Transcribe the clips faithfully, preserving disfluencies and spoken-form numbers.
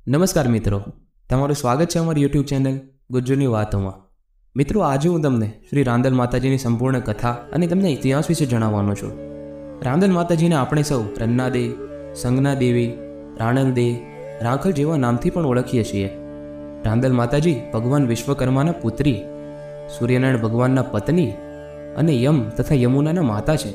નમસ્કાર મિત્રો, તમારું સ્વાગત છે અમારી યુટ્યુબ ચેનલ ગુજ્જુની વાતોમાં। મિત્રો, આજે હું તમને શ્રી રાંદલ માતાજીની સંપૂર્ણ કથા અને તમને ઇતિહાસ વિશે જણાવવાનો છું। રાંદલ માતાજીને આપણે સૌ રન્નાદે, સંગના દેવી, રાણલદે, રાંખલ જેવા નામથી પણ ઓળખીએ છીએ। રાંદલ માતાજી ભગવાન વિશ્વકર્માના પુત્રી, સૂર્યનારાયણ ભગવાનના પત્ની અને યમ તથા યમુનાના માતા છે।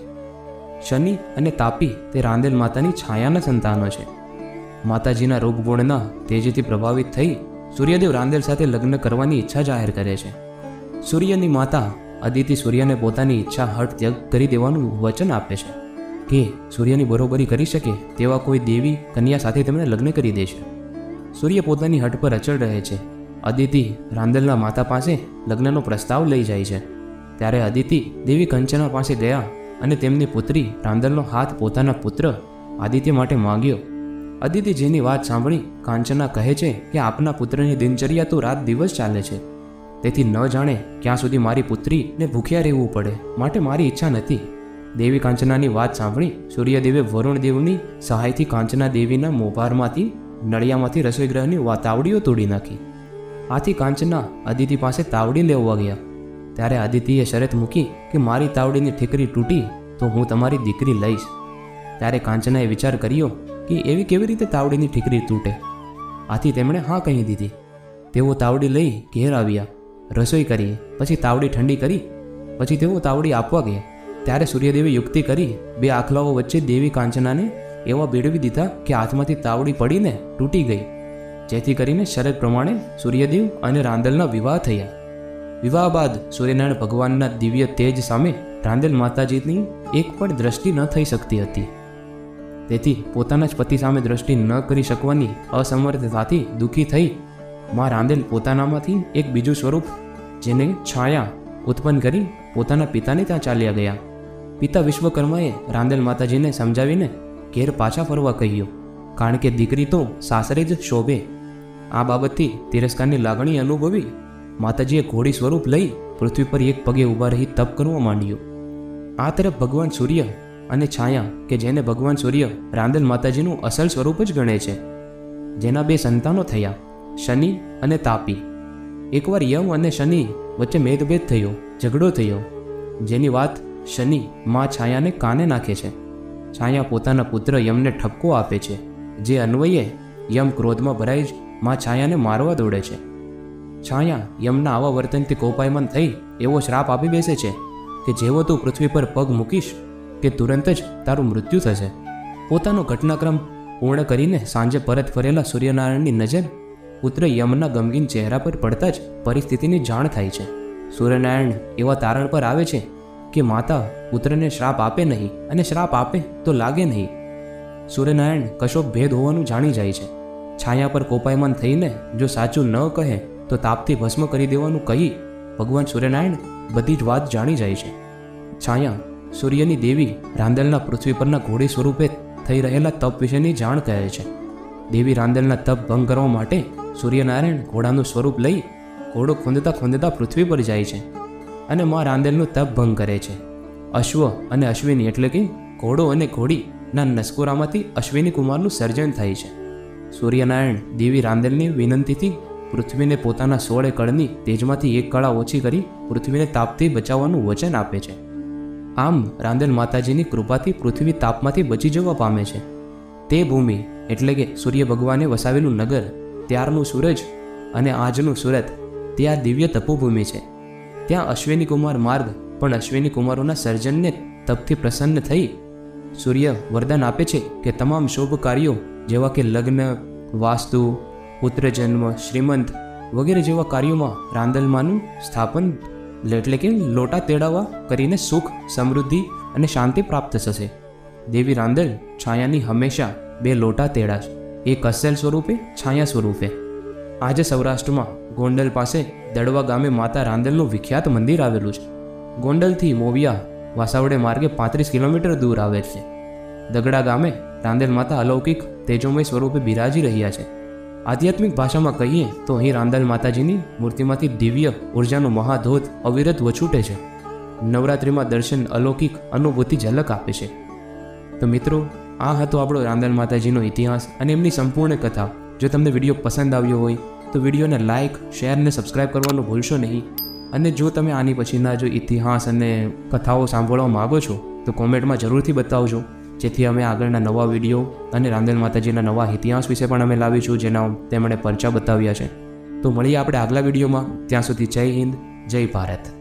શનિ અને તાપી તે રાંદલ માતાની છાયાના સંતાનો છે। માતાજીના રૂપગુણના તેજથી પ્રભાવિત થઈ સૂર્યદેવ રાંદલ સાથે લગ્ન કરવાની ઈચ્છા જાહેર કરે છે। સૂર્યની માતા અદિતિ સૂર્યને પોતાની ઈચ્છા હઠ ત્યાગ કરી દેવાનું વચન આપે છે કે સૂર્યની બરોબરી કરી શકે તેવા કોઈ દેવી કન્યા સાથે તેમને લગ્ન કરી દેશે। સૂર્ય પોતાની હઠ પર અચળ રહે છે। અદિતિ રાંદલના માતા પાસે લગ્નનો પ્રસ્તાવ લઈ જાય છે। ત્યારે અદિતિ દેવી કંચના પાસે ગયા અને તેમની પુત્રી રાંદલનો હાથ પોતાના પુત્ર આદિત્ય માટે માંગ્યો। અદિતિ જેની વાત સાંભળી કાંચના કહે છે કે આપના પુત્રની દિનચર્યા તો રાત દિવસ ચાલે છે, તેથી ન જાણે ક્યાં સુધી મારી પુત્રીને ભૂખ્યા રહેવું પડે, માટે મારી ઈચ્છા નથી। દેવી કાંચનાની વાત સાંભળી સૂર્યદેવે વરુણ દેવની સહાયથી કાંચના દેવીના મોભારમાંથી નળિયામાંથી રસોઈગૃહની તાવડીઓ તોડી નાખી। આથી કાંચના અદિતિ પાસે તાવડી લેવા ગયા। ત્યારે અદિતિએ શરત મૂકી કે મારી તાવડીની ઠીકરી તૂટી તો હું તમારી દીકરી લઈશ। ત્યારે કાંચનાએ વિચાર કર્યો કે એવી કેવી રીતે તાવડીની ઠીકરી તૂટે। આથી તેમણે હા કહી દીધી। તેઓ તાવડી લઈ ઘેર આવ્યા, રસોઈ કરી, પછી તાવડી ઠંડી કરી, પછી તેઓ તાવડી આપવા ગયા। ત્યારે સૂર્યદેવે યુક્તિ કરી બે આખલાઓ વચ્ચે દેવી કાંચનાને એવા ભેળવી દીધા કે હાથમાંથી તાવડી પડીને તૂટી ગઈ, જેથી કરીને શરત પ્રમાણે સૂર્યદેવ અને રાંદલના વિવાહ થયા। વિવાહ બાદ સૂર્યનારાયણ ભગવાનના દિવ્ય તેજ સામે રાંદલ માતાજીની એક પણ દ્રષ્ટિ ન થઈ શકતી હતી, તેથી પોતાના જ પતિ સામે દ્રષ્ટિ ન કરી શકવાની અસમર્થતાથી દુઃખી થઈ માં રાંદલ પોતાનામાંથી એક બીજું સ્વરૂપ જેને છાયા ઉત્પન્ન કરી પોતાના પિતાને ત્યાં ચાલ્યા ગયા। પિતા વિશ્વકર્માએ રાંદલ માતાજીને સમજાવીને ઘેર પાછા ફરવા કહ્યું, કારણ કે દીકરી તો સાસરે જ શોભે। આ બાબતથી તિરસ્કારની લાગણી અનુભવી માતાજીએ ઘોડી સ્વરૂપ લઈ પૃથ્વી પર એક પગે ઊભા રહી તપ કરવા માંડ્યું। આ તરફ ભગવાન સૂર્ય અને છાયા કે જેને ભગવાન સૂર્ય રાંદલ માતાજીનું અસલ સ્વરૂપ જ ગણે છે, જેના બે સંતાનો થયા, શનિ અને તાપી। એકવાર યમ અને શનિ વચ્ચે મેદભેદ થયો, ઝઘડો થયો, જેની વાત શનિ માં છાયાને કાને નાખે છે। છાયા પોતાના પુત્ર યમને ઠપકો આપે છે, જે અન્વયે યમ ક્રોધમાં ભરાઈ જ માં છાયાને મારવા દોડે છે। છાયા યમના આવા વર્તનથી કોપાયમાન થઈ એવો શ્રાપ આપી બેસે છે કે જેવો તું પૃથ્વી પર પગ મૂકીશ કે તુરંત જ તારું મૃત્યુ થશે। પોતાનો ઘટનાક્રમ પૂર્ણ કરીને સાંજે પરત ફરેલા સૂર્યનારાયણની નજર પુત્ર યમના ગમગીન ચહેરા પર પડતા જ પરિસ્થિતિની જાણ થાય છે। સૂર્યનારાયણ એવા તારણ પર આવે છે કે માતા પુત્રને શ્રાપ આપે નહીં, અને શ્રાપ આપે તો લાગે નહીં। સૂર્યનારાયણ કશો ભેદ હોવાનું જાણી જાય છે। છાયા પર કોપાયમાન થઈને જો સાચું ન કહે તો તાપથી ભસ્મ કરી દેવાનું કહી ભગવાન સૂર્યનારાયણ બધી જ વાત જાણી જાય છે। છાયા સૂર્યની દેવી રાંદલના પૃથ્વી પરના ઘોડી સ્વરૂપે થઈ રહેલા તપ વિશેની જાણ કહે છે। દેવી રાંદલના તપ ભંગ કરવા માટે સૂર્યનારાયણ ઘોડાનું સ્વરૂપ લઈ ઘોડો ખોંદતા ખોંદતા પૃથ્વી પર જાય છે અને માં રાંદલનું તપ ભંગ કરે છે। અશ્વ અને અશ્વિની એટલે કે ઘોડો અને ઘોડીના નસકોરામાંથી અશ્વિની કુમારનું સર્જન થાય છે। સૂર્યનારાયણ દેવી રાંદલની વિનંતીથી પૃથ્વીને પોતાના સોળે કળની તેજમાંથી એક કળા ઓછી કરી પૃથ્વીને તાપથી બચાવવાનું વચન આપે છે। આમ રાંદલ માતાજીની કૃપાથી પૃથ્વી તાપમાંથી બચી જવા પામે છે। તે ભૂમિ એટલે કે સૂર્ય ભગવાને વસાવેલું નગર, ત્યારનું સૂરજ અને આજનું સુરત તે આ દિવ્ય તપોભૂમિ છે। ત્યાં અશ્વિની કુમાર માર્ગ પણ અશ્વિની કુમારોના સર્જનને તપથી પ્રસન્ન થઈ સૂર્ય વરદાન આપે છે કે તમામ શુભ કાર્યો જેવા કે લગ્ન, વાસ્તુ, પુત્ર જન્મ, શ્રીમંત વગેરે જેવા કાર્યોમાં રાંદલમાનું સ્થાપન એટલે કે લોટા તેડાવા કરીને સુખ, સમૃદ્ધિ અને શાંતિ પ્રાપ્ત થશે। દેવી રાંદલ છાયાની હંમેશા બે લોટા તેડાશ, એક અસલ સ્વરૂપે, છાયા સ્વરૂપે। આજે સૌરાષ્ટ્રમાં ગોંડલ પાસે દડવા ગામે માતા રાંદલનું વિખ્યાત મંદિર આવેલું છે। ગોંડલથી મોવિયા વાસાવડે માર્ગે પાંત્રીસ કિલોમીટર દૂર આવે છે। દગડા ગામે રાંદલ માતા અલૌકિક તેજોમય સ્વરૂપે બિરાજી રહ્યા છે। આધ્યાત્મિક ભાષામાં કહીએ તો અહીં રાંદલ માતાજીની મૂર્તિમાંથી દિવ્ય ઉર્જાનો મહાધોધ અવિરત વછૂટે છે। નવરાત્રિમાં દર્શન અલૌકિક અનુભૂતિ ઝલક આપે છે। તો મિત્રો, આ હતો આપણો રાંદલ માતાજીનો ઇતિહાસ અને એમની સંપૂર્ણ કથા। જો તમને વિડીયો પસંદ આવ્યો હોય તો વિડીયોને લાઇક શેર અને સબસ્ક્રાઈબ કરવાનું ભૂલશો નહીં. અને જો તમે આની પછીના જો ઇતિહાસ અને કથાઓ સાંભળવા માગો છો તો કોમેન્ટમાં જરૂરથી બતાવજો, જેથી અમે આગળના નવા વિડીયો અને રાંદેલ માતાજીના નવા ઇતિહાસ વિશે પણ અમે લાવીશું, જેના તેમણે પરચા બતાવ્યા છે. તો મળીએ આપણે આગલા વિડીયોમાં. ત્યાં સુધી જય હિન્દ, જય ભારત.